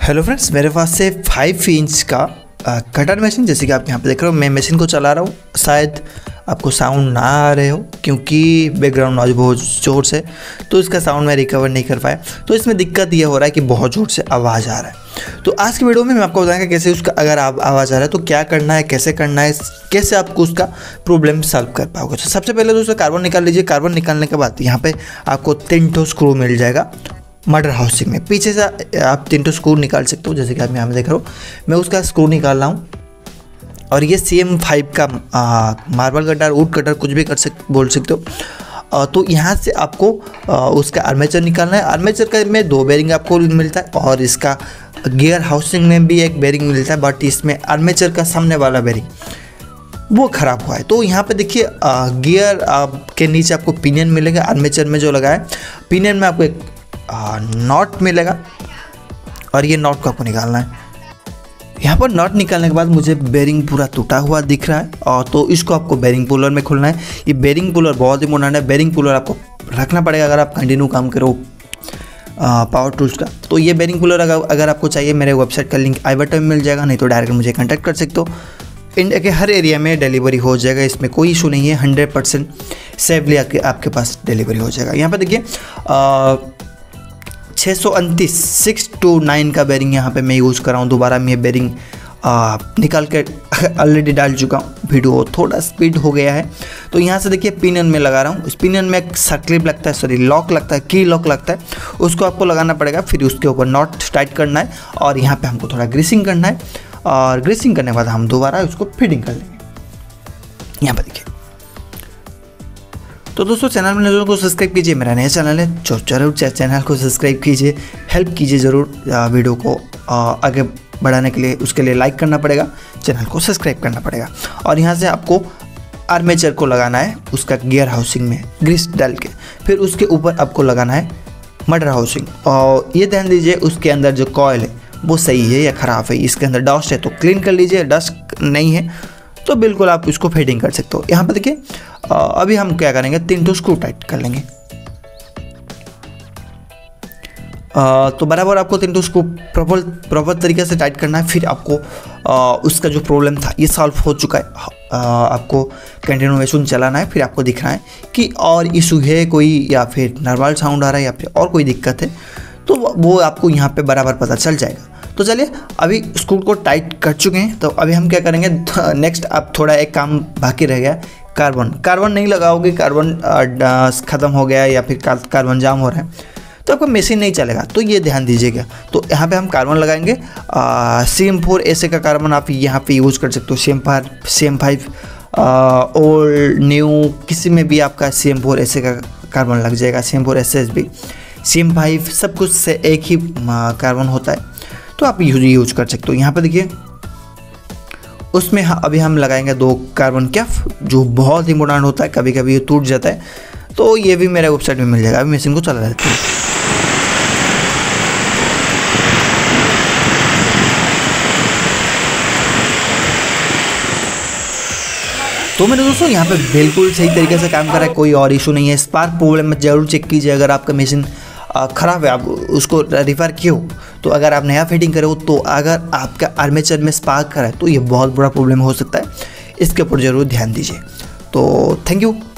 Hello friends, मेरे पास से 5 inch का कटर मशीन, जैसे कि आप यहाँ पे देख रहे हो, मैं मशीन को चला रहा हूँ। शायद आपको साउंड ना आ रहे हो क्योंकि बैकग्राउंड नॉइज बहुत ज़ोर से, तो इसका साउंड मैं रिकवर नहीं कर पाया। तो इसमें दिक्कत ये हो रहा है कि बहुत ज़ोर से आवाज़ आ रहा है। तो आज की वीडियो में मैं आपको बताऊंगा कैसे उसका अगर आवाज़ आ रहा है तो क्या करना है, कैसे करना है, कैसे आपको उसका प्रॉब्लम सॉल्व कर पाओगे। तो सबसे पहले तो उसका कार्बन निकाल लीजिए। कार्बन निकालने के बाद यहाँ पे आपको 3 ठो स्क्रू मिल जाएगा मर्डर हाउसिंग में। पीछे से आप 3 ठो स्क्रू निकाल सकते हो, जैसे कि आप यहाँ पे देख रहे हो। मैं उसका स्क्रू निकाल रहा हूँ और ये CM5 का मार्बल कटर, वुड कटर, कुछ भी बोल सकते हो। तो यहाँ से आपको उसका आर्मेचर निकालना है। आर्मेचर का में 2 बेरिंग आपको मिलता है और इसका गियर हाउसिंग में भी एक बेरिंग मिलता है, बट इसमें आर्मेचर का सामने वाला बेरिंग वो ख़राब हुआ है। तो यहाँ पे देखिए गियर के नीचे आपको पिनियन मिलेगा। आर्मेचर में जो लगा है पिनियन में आपको एक नॉट मिलेगा और ये नॉट को आपको निकालना है। यहाँ पर नॉट निकालने के बाद मुझे बेरिंग पूरा टूटा हुआ दिख रहा है, और तो इसको आपको बेरिंग पुलर में खोलना है। ये बेरिंग पुलर बहुत इंपॉर्टेंट है। बेरिंग पुलर आपको रखना पड़ेगा अगर आप कंटिन्यू काम करो पावर टूल्स का। तो ये बेरिंग पुलर अगर आपको चाहिए, मेरे वेबसाइट का लिंक आई बटन में मिल जाएगा, नहीं तो डायरेक्ट मुझे कॉन्टैक्ट कर सकते हो। इंडिया के हर एरिया में डिलीवरी हो जाएगा, इसमें कोई इशू नहीं है। 100% सेफली आपके पास डिलीवरी हो जाएगा। यहाँ पर देखिए 629 629 का बेरिंग यहाँ पे मैं यूज़ कर रहा हूँ। दोबारा मैं ये बेरिंग निकाल के ऑलरेडी डाल चुका हूँ। वीडियो थोड़ा स्पीड हो गया है। तो यहाँ से देखिए पिनियन में लगा रहा हूँ। इस पिनियन में एक सर्क्लिप लगता है, सॉरी लॉक लगता है, की लॉक लगता है, उसको आपको लगाना पड़ेगा। फिर उसके ऊपर नॉट टाइट करना है और यहाँ पे हमको थोड़ा ग्रीसिंग करना है, और ग्रीसिंग करने के बाद हम दोबारा उसको फिटिंग कर लेंगे। यहाँ पर देखिए। तो दोस्तों, चैनल में नजरों को सब्सक्राइब कीजिए, मेरा नया चैनल है, जो जरूर चैनल को सब्सक्राइब कीजिए, हेल्प कीजिए ज़रूर वीडियो को आगे बढ़ाने के लिए। उसके लिए लाइक करना पड़ेगा, चैनल को सब्सक्राइब करना पड़ेगा। और यहाँ से आपको आर्मेचर को लगाना है उसका गियर हाउसिंग में ग्रीस डाल के। फिर उसके ऊपर आपको लगाना है मर्डर हाउसिंग। और ये ध्यान दीजिए उसके अंदर जो कॉयल है वो सही है या ख़राब है। इसके अंदर डस्ट है तो क्लीन कर लीजिए, डस्ट नहीं है तो बिल्कुल आप इसको फिटिंग कर सकते हो। यहाँ पर देखिए अभी हम क्या करेंगे, 3 ठो स्क्रू टाइट कर लेंगे। तो बराबर आपको 3 ठो स्क्रू प्रॉपर तरीके से टाइट करना है। फिर आपको उसका जो प्रॉब्लम था ये सॉल्व हो चुका है। आपको कंटिन्यू मशीन चलाना है। फिर आपको दिखना है कि और इशू है कोई, या फिर नॉर्मल साउंड आ रहा है, या फिर और कोई दिक्कत है, तो वो आपको यहाँ पे बराबर पता चल जाएगा। तो चलिए, अभी स्क्रू को टाइट कर चुके हैं, तो अभी हम क्या करेंगे, नेक्स्ट अब थोड़ा एक काम बाकी रह गया। कार्बन नहीं लगाओगे, कार्बन ख़त्म हो गया या फिर कार्बन जाम हो रहा है तो आपका मशीन नहीं चलेगा, तो ये ध्यान दीजिएगा। तो यहाँ पे हम कार्बन लगाएंगे। CM4 ऐसे का कार्बन आप यहाँ पे यूज़ कर सकते हो। CM5 ओल्ड न्यू किसी में भी आपका CM4 ऐसे का कार्बन लग जाएगा। CM4 SSB, CM5 सब कुछ से एक ही कार्बन होता है, तो आप यूज कर सकते हो। यहाँ पर देखिए उसमें अभी हम लगाएंगे 2 कार्बन कैप, जो बहुत इंपॉर्टेंट होता है, कभी कभी ये टूट जाता है। तो ये भी मेरे वेबसाइट में मिल जाएगा। अभी मशीन को चला देते हैं। तो मेरे दोस्तों, यहाँ पे बिल्कुल सही तरीके से काम कर रहा है, कोई और इशू नहीं है। स्पार्क प्रॉब्लम में जरूर चेक कीजिए। अगर आपका मशीन ख़राब है, आप उसको रिपेयर किए हो, तो अगर आप नया फिटिंग करे हो, तो अगर आपका आर्मेचर में स्पार्क करा है तो ये बहुत बड़ा प्रॉब्लम हो सकता है। इसके ऊपर ज़रूर ध्यान दीजिए। तो थैंक यू।